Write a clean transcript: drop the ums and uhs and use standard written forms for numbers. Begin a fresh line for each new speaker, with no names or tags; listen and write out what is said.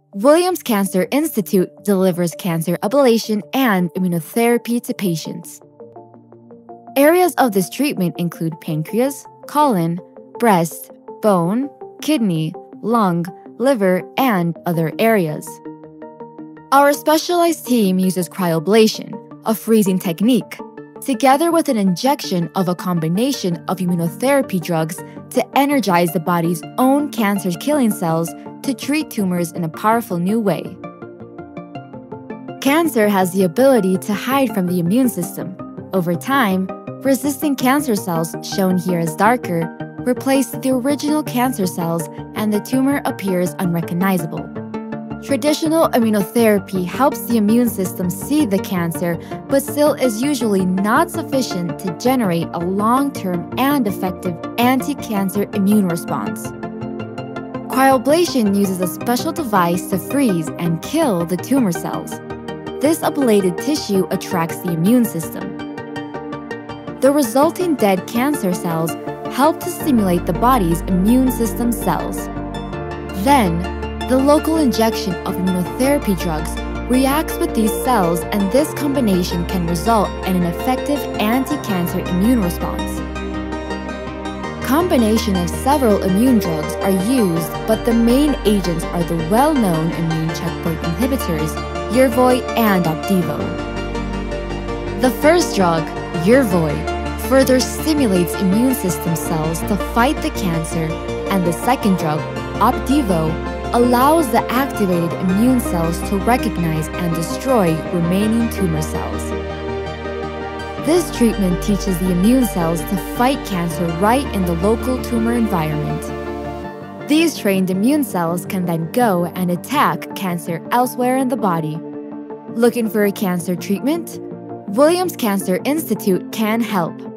Williams Cancer Institute delivers cancer ablation and immunotherapy to patients. Areas of this treatment include pancreas, colon, breast, bone, kidney, lung, liver, and other areas. Our specialized team uses cryoablation, a freezing technique, together with an injection of a combination of immunotherapy drugs to energize the body's own cancer-killing cells to treat tumors in a powerful new way. Cancer has the ability to hide from the immune system. Over time, resistant cancer cells, shown here as darker, replace the original cancer cells and the tumor appears unrecognizable. Traditional immunotherapy helps the immune system see the cancer, but still is usually not sufficient to generate a long-term and effective anti-cancer immune response. Cryoablation uses a special device to freeze and kill the tumor cells. This ablated tissue attracts the immune system. The resulting dead cancer cells help to stimulate the body's immune system cells. Then, the local injection of immunotherapy drugs reacts with these cells, and this combination can result in an effective anti-cancer immune response. Combination of several immune drugs are used, but the main agents are the well-known immune checkpoint inhibitors, Yervoy and Opdivo. The first drug, Yervoy, further stimulates immune system cells to fight the cancer, and the second drug, Opdivo, allows the activated immune cells to recognize and destroy remaining tumor cells. This treatment teaches the immune cells to fight cancer right in the local tumor environment. These trained immune cells can then go and attack cancer elsewhere in the body. Looking for a cancer treatment? Williams Cancer Institute can help.